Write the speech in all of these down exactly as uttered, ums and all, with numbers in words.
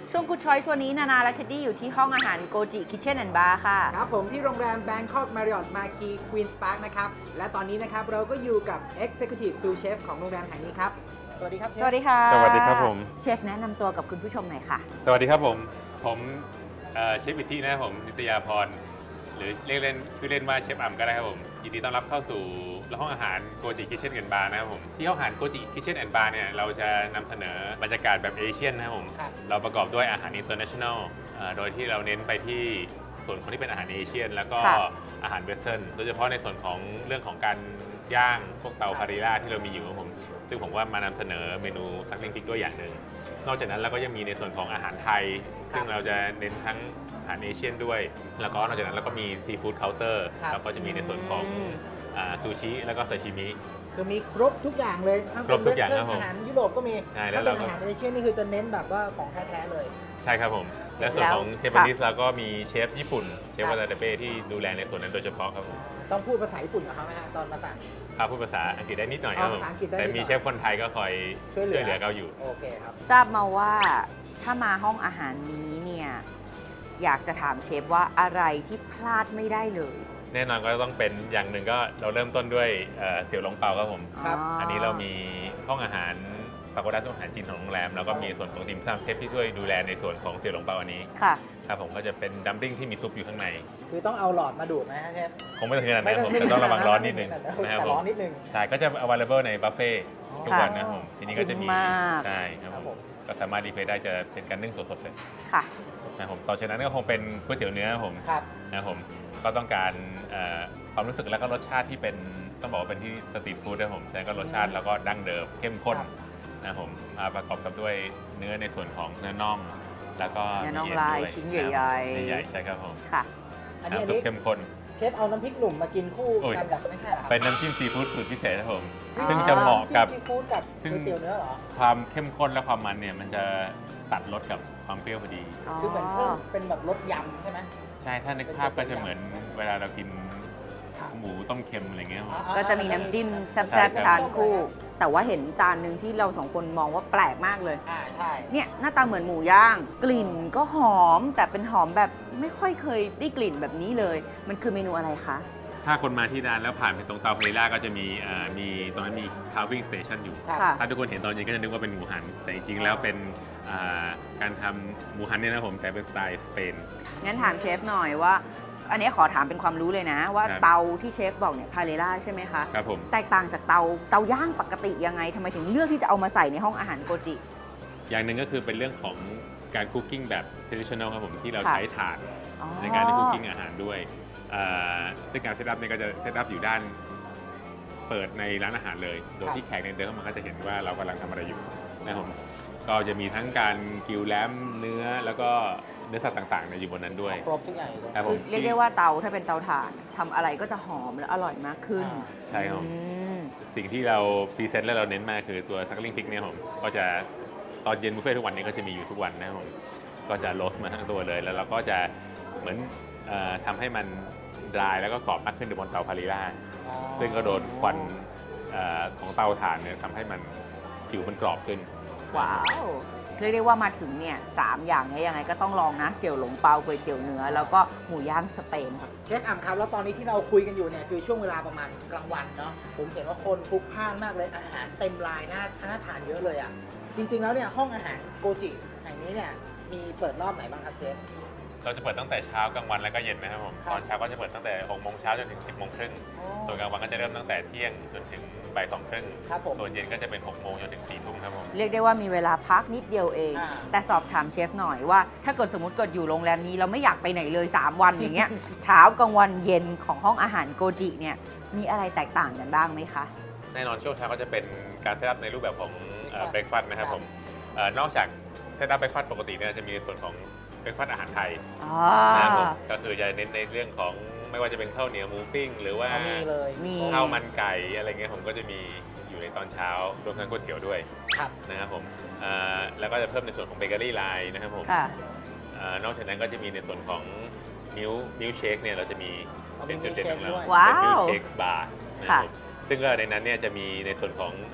ช่วง Good Choice วันนี้นานาและเท็ดดี้อยู่ที่ห้องอาหารโกจิคิทเช่นแอนด์บาร์ค่ะครับผมที่โรงแรม Bangkok Marriott Marquis Queen's Park นะครับและตอนนี้นะครับเราก็อยู่กับ Executive Sous Chef ของโรงแรมแห่งนี้ครับสวัสดีครับเชฟสวัสดีค่ะสวัสดีครับผมเชฟแนะนำตัวกับคุณผู้ชมหน่อยค่ะสวัสดีครับผมผมเชฟอิทธินะครับผมนิตยาพรหรือเรียกเล่นชื่อเล่นว่าเชฟอ่ำก็ได้ครับผมยินดีต้อนรับเข้าสู่ห้องอาหารโกจิคิทเช่นแอนด์บาร์นะครับผมที่ห้องอาหารโกจิคิทเช่นแอนด์บาร์เนี่ยเราจะนำเสนอบรรยากาศแบบเอเชียนนะครับผมเราประกอบด้วยอาหารอินเตอร์เนชั่นแนลโดยที่เราเน้นไปที่ส่วนของที่เป็นอาหารเอเชียนแล้วก็อาหารเวสเทิร์นโดยเฉพาะในส่วนของเรื่องของการย่างพวกเตาพาริล่าที่เรามีอยู่ครับผมซึ่งผมว่ามานำเสนอเมนูซักลิงพิกด้วยอย่างหนึ่งนอกจากนั้นเราก็ยังมีในส่วนของอาหารไทยซึ่งเราจะเน้นทั้งอาหารเอเชียนด้วยแล้วก็นอกจากนั้นเราก็มีซีฟู้ดเคาน์เตอร์แล้วก็จะมีในส่วนของซูชิแล้วก็ซาชิมิคือมีครบทุกอย่างเลยทั้งเป็นเวสเทิร์นอาหารยุโรปก็มีถ้าเป็นอาหารเอเชียนนี่คือจะเน้นแบบว่าของแท้ๆเลยใช่ครับผมและส่วนของเชฟบานิสเราก็มีเชฟญี่ปุ่นเชฟวาตาเตเป้ที่ดูแลในส่วนนั้นโดยเฉพาะครับผมต้องพูดภาษาญี่ปุ่นกับเขาไหมฮะตอนมาสั่งครับพูดภาษาอังกฤษได้นิดหน่อยครับแต่มีเชฟคนไทยก็คอยช่วยเหลือเขาอยู่โอเคครับทราบมาว่าถ้ามาห้องอาหารนี้เนี่ยอยากจะถามเชฟว่าอะไรที่พลาดไม่ได้เลยแน่นอนก็ต้องเป็นอย่างหนึ่งก็เราเริ่มต้นด้วยเสี่ยวหลงเปาครับผมอันนี้เรามีห้องอาหารปรากฏอาหารจีนของโรงแรมแล้วก็มีส่วนของทีมสร้างเชฟที่ช่วยดูแลในส่วนของเสี่ยวหลงเปาอันนี้ค่ะครับผมก็จะเป็นดัมปิ้งที่มีซุปอยู่ข้างในคือต้องเอาหลอดมาดูดไหมฮะเชฟคงไม่ถึงขนาดนั้นผมแต่ต้องระวังร้อนนิดนึงนะครับร้อนนิดนึงใช่ก็จะ available ในบัฟเฟ่ทุกวันนะครับผมทีนี้ก็จะมีใช่ครับผมก็สามารถรีเควสได้จะเป็นการนึ่งสดๆเลยค่ะนะผมต่อจากนั้นก็คงเป็นก๋วยเตี๋ยวเนื้อผมนะผมก็ต้องการความรู้สึกแล้วก็รสชาติที่เป็นต้องบอกว่าเป็นที่สตรีทฟู้ดนะผมฉะนั้นก็รสชาติแล้วก็ดั้งเดิมเข้มข้นนะผมมาประกอบกับด้วยเนื้อในส่วนของเนื้อน่องแล้วก็เนื้อน่องลายชิ้นใหญ่ใหญ่ใหญ่ใช่ครับผมค่ะอันนี้เข้มข้นเชฟเอาน้ำพริกหนุ่มมากินคู่กันกับไม่ใช่หรอเป็นน้ำจิ้มซีฟู้ดสูตรพิเศษนะผมซึ่งจะเหมาะกับซีฟู้ดกับก๋วยเตี๋ยวเนื้อเหรอความเข้มข้นและความมันเนี่ยมันจะตัดรสกับความเปรี้ยวพอดีคือเหมือนเพิ่มเป็นแบบรสยำใช่ไหมใช่ถ้านึกภาพก็จะเหมือนเวลาเรากินหมูต้มเค็มอะไรเงี้ยก็จะมีน้ำจิ้มแซ่บๆทานคู่แต่ว่าเห็นจานหนึ่งที่เราสองคนมองว่าแปลกมากเลยอ่าใช่เนี่ยหน้าตาเหมือนหมูย่างกลิ่นก็หอมแต่เป็นหอมแบบไม่ค่อยเคยได้กลิ่นแบบนี้เลยมันคือเมนูอะไรคะถ้าคนมาที่ร้านแล้วผ่านไปตรงเตาพาริล่าก็จะมีมีตรงนั้นมี carving station อยู่ถ้าทุกคนเห็นตอนนี้ก็จะนึกว่าเป็นหมูหันแต่จริงๆแล้วเป็นการทำหมูหันเนี่ยนะผมแต่เป็นสไตล์สเปนงั้นถามเชฟหน่อยว่าอันนี้ขอถามเป็นความรู้เลยนะว่าเตาที่เชฟบอกเนี่ยพาเรล่าใช่ไหมคะครับผมแตกต่างจากเตาเตาย่างปกติยังไงทำไมถึงเลือกที่จะเอามาใส่ในห้องอาหารโกจิอย่างหนึ่งก็คือเป็นเรื่องของการคุกกิ้งแบบ traditional ครับผมที่เราใช้ถ่านในการคุกกิ้งอาหารด้วยซึ่งการเซตอัพเนี่ยก็จะเซตอัพอยู่ด้านเปิดในร้านอาหารเลยโดยที่แขกเดินเข้ามาก็จะเห็นว่าเรากำลังทำอะไรอยู่นะครับผมก็จะมีทั้งการกิวแลมเนื้อแล้วก็เนื้อสัตว์ต่างๆอยู่บนนั้นด้วยครบทุกอย่างเรียกได้ว่าเตาถ้าเป็นเตาถ่านทำอะไรก็จะหอมและอร่อยมากขึ้นใช่ครับสิ่งที่เราพรีเซนต์และเราเน้นมากคือตัวซักลิงพิกเนี่ยผมก็จะตอนเย็นบุฟเฟ่ทุกวันนี้ก็จะมีอยู่ทุกวันนะครับผมก็จะโรสมาทั้งตัวเลยแล้วเราก็จะเหมือนทำให้มันดรายแล้วก็กรอบมากขึ้นบนเตาพาริล่าซึ่งก็โดนควันของเตาถ่านเนี่ยทำให้มันผิวมันกรอบขึ้นว้าวเรียกได้ว่ามาถึงเนี่ยสามอย่างนี้ยังไงก็ต้องลองนะเสี่ยวหลงเปาก๋วยเตี๋ยวเนื้อแล้วก็หมูย่างสเปนครับเชฟอ่ำครับแล้วตอนนี้ที่เราคุยกันอยู่เนี่ยคือช่วงเวลาประมาณกลางวันเนาะผมเห็นว่าคนพลุกพล่านมากเลยอาหารเต็มลายน่าน่าทานเยอะเลยอ่ะจริงๆแล้วเนี่ยห้องอาหารโกจิแห่งนี้เนี่ยมีเปิดรอบไหนบ้างครับเชฟเราจะเปิดตั้งแต่เช้ากลางวันแล้วก็เย็นนะครับผมตอนเช้าก็จะเปิดตั้งแต่หกโมงเช้าจนถึงสิบโมงครึ่งส่วนกลางวันก็จะเริ่มตั้งแต่เที่ยงจนถึงบ่ายสองครึ่งส่วนเย็นก็จะเป็นหกโมงจนถึงสี่ทุ่มครับผมเรียกได้ว่ามีเวลาพักนิดเดียวเองแต่สอบถามเชฟหน่อยว่าถ้าเกิดสมมติเกิดอยู่โรงแรมนี้เราไม่อยากไปไหนเลยสามวันอย่างเงี้ยเช้ากลางวันเย็นของห้องอาหารโกจิเนี่ยมีอะไรแตกต่างกันบ้างไหมคะแน่นอนช่วงเช้าก็จะเป็นการเซตอัพในรูปแบบของเบรคฟาสต์นะครับผมนอกจากเซตอัพเบรคฟาสต์ปกติเนี่ยจะมีในส่วนของเบรคฟาสต์อาหารไทยนะครับผมก็คือจะเน้นในเรื่องของไม่ว่าจะเป็นข้าวเหนียวหมูปิ้งหรือว่าข้าวมันไก่อะไรเงี้ยผมก็จะมีอยู่ในตอนเช้ารวมทั้งก๋วยเตี๋ยวด้วยนะครับผมแล้วก็จะเพิ่มในส่วนของเบเกอรี่ไลน์นะครับผมนอกจากนั้นก็จะมีในส่วนของมิลมิลเชคเนี่ยเราจะมีเป็นจุดเด่นของเราเป็นมิลเชคบาร์นะครับซึ่งก็ในนั้นเนี่ยจะมีในส่วนของ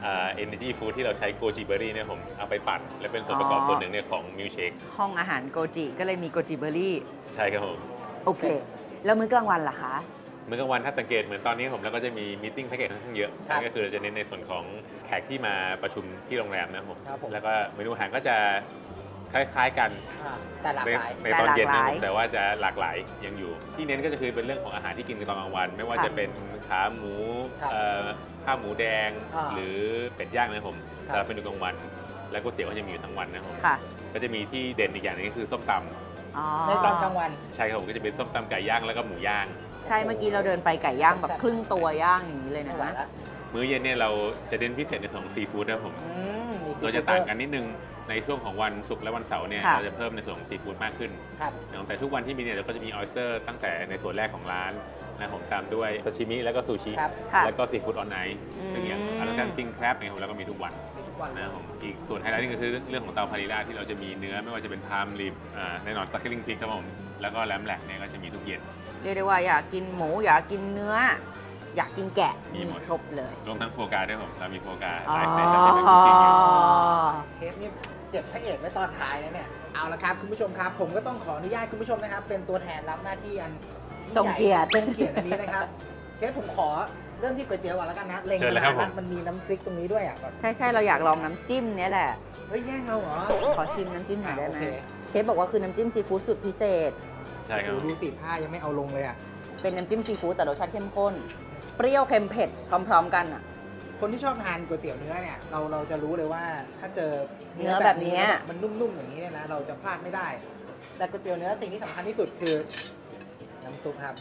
เอ่อ energy food ที่เราใช้โกจิเบอร์รี่เนี่ยผมเอาไปปั่นและเป็นส่วนประกอบส่วนหนึ่งเนี่ยของมิลเชคห้องอาหารโกจิก็เลยมีโกจิเบอร์รี่ใช่ครับผมโอเค แล้วมื้อกลางวันล่ะคะมื้อกลางวันถ้าสังเกตเหมือนตอนนี้ผมแล้วก็จะมีมีติ้งแพ็กเกจค่อนข้างเยอะครับนั่นก็คือจะเน้นในส่วนของแขกที่มาประชุมที่โรงแรมนะครับผมครับผมแล้วก็เมนูอาหารก็จะคล้ายๆกันอ่าแต่หลากในหลายในตอนเย็นแต่หนะลากหลายผมแต่ว่าจะหลากหลายยังอยู่ ที่เน้นก็จะคือเป็นเรื่องของอาหารที่กินกันตอนกลางวัน ไม่ว่าค่ะจะเป็นขาหมูครับเอ่อข้าวหมูแดงอ่าหรือเป็ดย่างนะครับผมครับสำหรับเมนูกลางวัน และก๋วยเตี๋ยวก็จะมีอยู่ทั้งวันนะครับผมค่ะก็จะมีที่เด่นอีกอย่างหนึงก็คือส้มตำอ๋อในตอนกลางวันใช่ครับผมก็จะเป็นส้มตำไก่ย่างแล้วก็หมูย่างใช่เมื่อกี้เราเดินไปไก่ย่างแบบครึ่งตัวย่างอย่างนี้เลยไม่นะไหวละมื้อเย็นเนี่ยเราจะเน้นพิเศษในส่วนของซีฟู้ดนะครับผมอืมมีเราจะต่างกันนิดนึงในช่วงของวันศุกร์และวันเสาร์เนี่ยค่ะเราจะเพิ่มในส่วนของซีฟู้ดมากขึ้นครับนะครับแต่ทุกวันที่มีเนี่ยเราก็จะมีออ y สเตอร์ตั้งแต่ในส่วนแรกของร้านนะครับผมตามด้วยซาชิมิแล้วก็ซูชิครับค่ะแล้วก็ซีฟู้ดออนไนท์อืมซึ่งอย่างอันนั้นปิ้งแครบเนี่ยผมแล้วก็มีทุกวันมีทุกวันนะครับผมอีกส่วนไฮไลท์นึงก็คือเรื่องของเตาพาริล่าที่เราจะมีเนื้อไม่ว่าจะเป็นพามริบอ่าแน่นอนซักเกอร์ลิงพิกครับผมแล้วก็แลมแหลกเนี่ยก็จะมีทุกเย็นเรียกได้ว่าอยากกินหมูอยากกินเนื้อ อยากกินแกะมีหมดครบเลยรวมทั้งโฟกาด้วยผมเรามีโฟกาอ๋อไลฟ์ในจัดเป็นคุกกิ้งอยู่เชฟนี่เจ็บพระเอกไว้ตอนท้ายนะเนี่ย เอาละครับคุณผู้ชมครับ ผมก็ต้องขออนุญาตคุณผู้ชมนะครับ เป็นตัวแทนรับหน้าที่อันยิ่ทรงใหญ่เกียรติทรงเกียรติอันนี้นะครับ เชฟผมขอเริ่มที่ก๋วยเตี๋ยวก่อนแล้วกันนะ เล็งเชิญมาเลยครับนานผมแล้วมันมีน้ำพริกตรงนี้ด้วยอ่ะแบบใช่ใช่เราอยากลองน้ำจิ้มเนี้ยแหละเฮ้ยแย่งเราเหรอขอชิมน้ำจิ้มหน่อยได้ไหมอ่ะโอเคเชฟบอกว่าคือน้ำจิ้มซีฟู้ดสุดพิเศษใช่ครับดูดูสิผ้ายังไม่เอาลงเลยอ่ะเป็นน้ำจิ้มซีฟู้ดแต่รสชาติเข้มข้น เปรี้ยวเค็มเผ็ดพร้อมๆกันอ่ะคนที่ชอบทานก๋วยเตี๋ยวเนื้อเนี่ยเราเราจะรู้เลยว่าถ้าเจอเนื้อแบบเนี้ยมันนุ่มๆอย่างนี้เนี่ยนะเราจะพลาดไม่ได้ แต่ก๋วยเตี๋ยวเนื้อสิ่งที่สำคัญที่สุดคือน้ำซุปครับ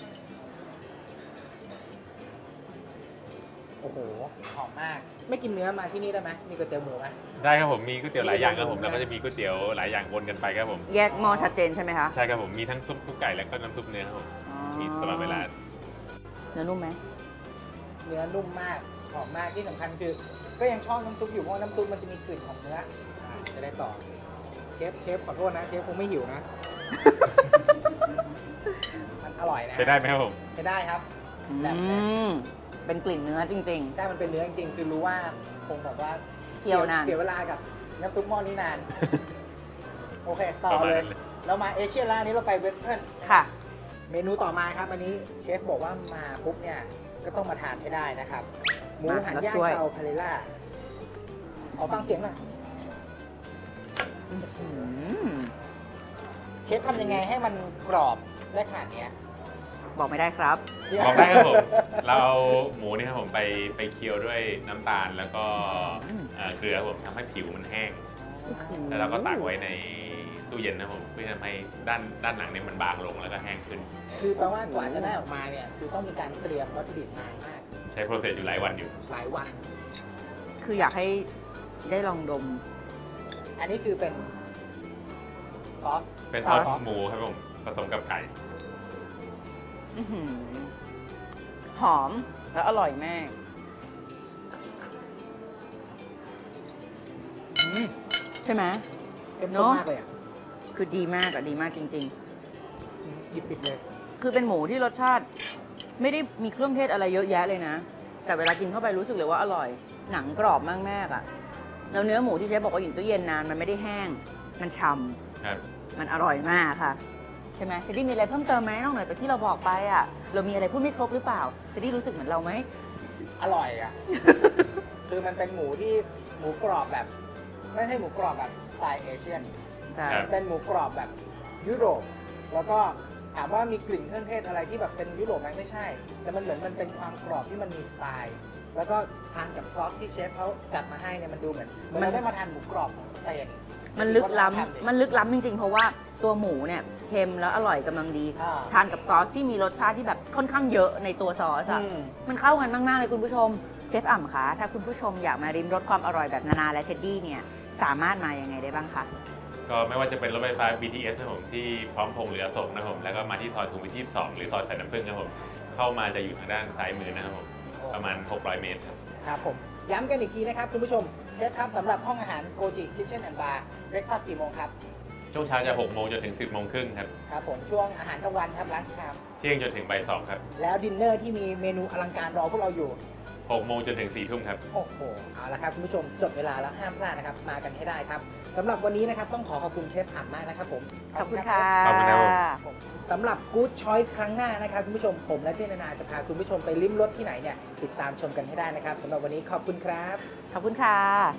โอ้โหหอมมาก ไม่กินเนื้อมาที่นี่ได้ไหมมีก๋วยเตี๋ยวหมูไหมได้ครับผมมีก๋วยเตี๋ยวหลายอย่างครับผมแล้วก็จะมีก๋วยเตี๋ยวหลายอย่างวนกันไปครับผมแยกหม้อชัดเจนใช่ไหมคะใช่ครับผมมีทั้งซุปซุปไก่แล้วก็น้ำซุปเนื้อครับผมอ๋อมีตลอดเวลาเนื้อนุ่มไหมเนื้อนุ่มมากหอมมากที่สำคัญคือ ก็ยังชอบน้ำซุปอยู่เพราะว่าน้ำซุปมันจะมีกลิ่นของเนื้ออ่ะจะได้ต่อเชฟเชฟขอโทษนะเชฟคงไม่หิวนะ มันอร่อยนะใช้ได้ไหมครับผมใช้ได้ครับอืแบบนี้มเป็นกลิ่นเนื้อจริงใช่มันเป็นเนื้อจริงๆคือรู้ว่าคงแบบว่าเคี่ยวนานเสียเวลากับน้ำซุปหม้อนี้นาน โอเค ต่อประมาณเลยนั้นเลยเรามาเอเชียนแล้วอันนี้เราไปเวสเทิร์นๆ ค่ะเมนูต่อมาครับ อันนี้เชฟบอกว่ามาปุ๊บเนี่ย ก็ต้องมาทานให้ได้นะครับ หมูมาหันแล้วย่างช่วยเตาพาเรล่า ขอฟังเสียงหน่อยอืมเชฟทำยังไงให้มันกรอบได้ขนาดเนี้ยบอกไม่ได้ครับบอกได้ครับผม เราเอาหมูนี่ครับผมไปไปเคี่ยวด้วยน้ำตาลแล้วก็อืมเอ่อเกลือครับผมทำให้ผิวมันแห้ง แล้วเราก็ตากไว้ในตู้เย็นนะครับผมเพื่อทำให้ด้านด้านหลังเนี่ยมันบางลงแล้วก็แห้งขึ้นคือแปลว่ากว่าจะได้ออกมาเนี่ย คือต้องมีการเตรียมวัตถุดิบนานมากใช้โปรเซสอยู่หลายวันอยู่หลายวันคืออยากให้ได้ลองดมอันนี้คือเป็นซอสเป็นซอสซอสหมูครับผมผสมกับไก่อื้อหือหอมและอร่อยมากอืมใช่ไหมเข้มเนข้นอะมากเลยอ่ะคือดีมากอะดีมากจริงอืมหยิบปิดเลยๆ คือเป็นหมูที่รสชาติ ไม่ได้มีเครื่องเทศอะไรเยอะแยะเลยนะ แต่เวลากินเข้าไปรู้สึกเลยว่าอร่อย หนังกรอบมากๆอะแล้วเนื้อหมูที่เชฟบอกว่าอยู่ตู้เย็นนานมันไม่ได้แห้ง มันฉ่ครับำมันอร่อยมากค่ะ ใช่ไหมเทดดี้มีอะไรเพิ่มเติมไหมนอกเหนือจากที่เราบอกไปอะเรามีอะไรพูดไม่ครบหรือเปล่าเทดดี้รู้สึกเหมือนเราไหมอร่อยอ่ะ คือมันเป็นหมูที่หมูกรอบแบบ ไม่ใช่หมูกรอบแบบสไตล์เอเชียนใช่ครับเป็นหมูกรอบแบบยุโรป แล้วก็ถามว่ามีกลิ่นเครื่องเทศอะไรที่แบบเป็นยุโรปไหมไม่ใช่ แต่มันเหมือนมันเป็นความกรอบที่มันมีสไตล์ แล้วก็ทานกับซอสที่เชฟเขาจัดมาให้เนี่ยมันดูเหมือนเหมือนเราได้มาทานหมูกรอบของสเปนมันลึกล้วัฒนธรรดิำมันลึกล้ำจริงๆ เพราะว่าตัวหมูเนี่ยเค็มแล้วอร่อยกำลังดีอ่าทานกับซอสที่มีรสชาติที่แบบค่อนข้างเยอะในตัวซอสอะอืมมันเข้ากันมากๆเลยคุณผู้ชม เชฟอ่ำคะถ้าคุณผู้ชมอยากมาริมรสความอร่อยแบบนานาและเท็ดดี้เนี่ยสามารถมายังไงได้บ้างคะก็ไม่ว่าจะเป็นรถไฟฟ้า บี ที เอส นะครับผมที่พร้อมพงษ์หรืออโศกนะครับผมแล้วก็มาที่ซอยสุขุมวิทยี่สิบสองหรือซอยสายน้ำผึ้งครับผมเข้ามาจะอยู่ทางด้านซ้ายมือนะครับผมประมาณหกร้อยเมตรครับครับผม ย้ำกันอีกทีนะครับคุณผู้ชม เชฟครับสำหรับห้องอาหารโกจิคิทเช่นแอนด์บาร์เบรคฟาสต์กี่โมงครับช่วงเช้าจะหกโมงจนถึงสิบโมงครึ่งครับครับผมช่วงอาหารกลางวันครับร้านชามเที่ยงจนถึงบ่ายสองครับแล้วดินเนอร์ที่มีเมนูอลังการรอพวกเราอยู่หกโมงจนถึงสี่ทุ่มครับโอ้โหเอาละครับคุณผู้ชมจดเวลาแล้วห้ามพลาดนะครับมากันให้ได้ครับสำหรับวันนี้นะครับต้องขอขอบคุณเชฟอ่ำมากนะครับผมขอบคุณค่ะขอบคุณครับผมสำหรับ Good Choice ครั้งหน้านะครับคุณผู้ชมผมและเจนนาจะพาคุณผู้ชมไปลิ้มรสที่ไหนเนี่ยติดตามชมกันให้ได้นะครับสำหรับวันนี้ขอบคุณครับขอบคุณค่ะ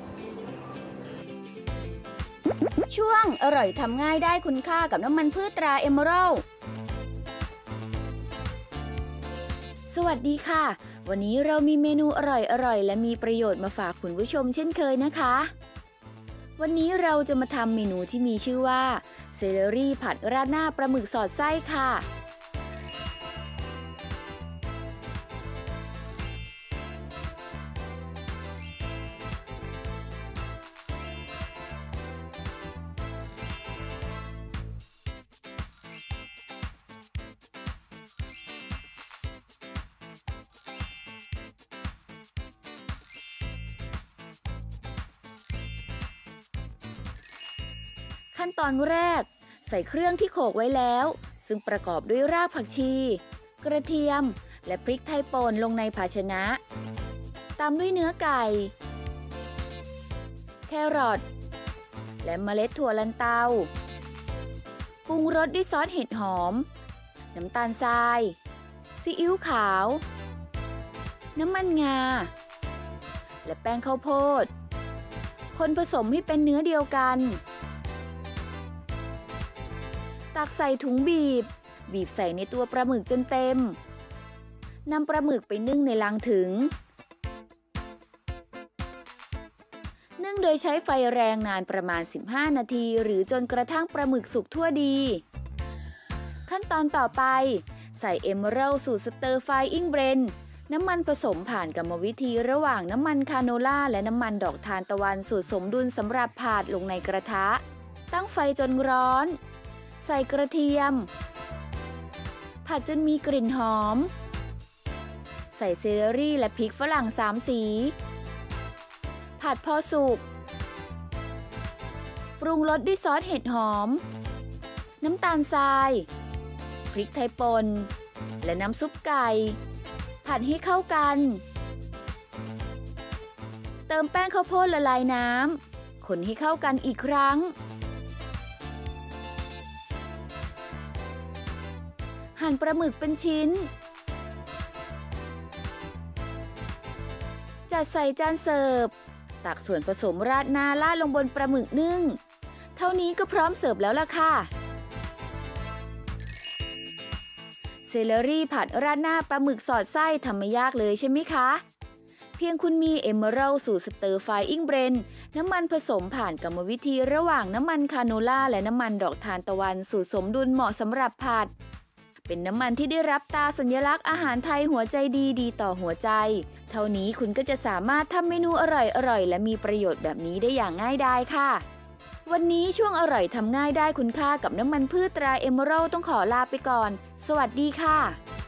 ช่วงอร่อยทำง่ายได้คุณค่ากับน้ำมันพืชตราเอเมอรัลด์สวัสดีค่ะวันนี้เรามีเมนูอร่อยๆและมีประโยชน์มาฝากคุณผู้ชมเช่นเคยนะคะวันนี้เราจะมาทำเมนูที่มีชื่อว่าเซเลอรี่ผัดราดหน้าปลาหมึกสอดไส้ค่ะขั้นตอนแรกใส่เครื่องที่โขลกไว้แล้วซึ่งประกอบด้วยรากผักชีกระเทียมและพริกไทยป่นลงในภาชนะตามด้วยเนื้อไก่แครอทและเมล็ดถั่วลันเตาปรุงรสด้วยซอสเห็ดหอมน้ำตาลทรายซีอิ๊วขาวน้ำมันงาและแป้งข้าวโพดคนผสมให้เป็นเนื้อเดียวกันตักใส่ถุงบีบบีบใส่ในตัวปลาหมึกจนเต็มนำปลาหมึกไปนึ่งในลังถึงนึ่งโดยใช้ไฟแรงนานประมาณสิบห้านาทีหรือจนกระทั่งปลาหมึกสุกทั่วดีขั้นตอนต่อไปใส่เอเมอรัลสูตรสเตอร์ไฟอิ้งเบรนน้ำมันผสมผ่านกรรมวิธีระหว่างน้ำมันคาโนล่าและน้ำมันดอกทานตะวันสูตรสมดุลสำหรับผัดลงในกระทะตั้งไฟจนร้อนใส่กระเทียมผัดจนมีกลิ่นหอมใส่เซเลอรี่และพริกฝรั่งสามสีผัดพอสุกปรุงรสด้วยซอสเห็ดหอมน้ำตาลทรายพริกไทยป่นและน้ำซุปไก่ผัดให้เข้ากันเติมแป้งข้าวโพดละลายน้ำคนให้เข้ากันอีกครั้งหั่นปลาหมึกเป็นชิ้นจัดใส่จานเสิร์ฟตักส่วนผสมราดหน้าราดลงบนปลาหมึกนึ่งเท่านี้ก็พร้อมเสิร์ฟแล้วล่ะค่ะเซเลอรี่ผัดราดหน้าปลาหมึกสอดไส้ทำไม่ยากเลยใช่ไหมคะเพียงคุณมีเอเมอรัลสูตรสเตอร์ไฟอิ้งเบรนน้ำมันผสมผ่านกรรมวิธีระหว่างน้ำมันคาโนล่าและน้ำมันดอกทานตะวันสูตรสมดุลเหมาะสำหรับผัดเป็นน้ำมันที่ได้รับตราสัญลักษณ์อาหารไทยหัวใจดีดีต่อหัวใจเท่านี้คุณก็จะสามารถทำเมนูอร่อยๆและมีประโยชน์แบบนี้ได้อย่างง่ายดายค่ะวันนี้ช่วงอร่อยทำง่ายได้คุณค่ากับน้ำมันพืชตราเอเมอรัลต้องขอลาไปก่อนสวัสดีค่ะ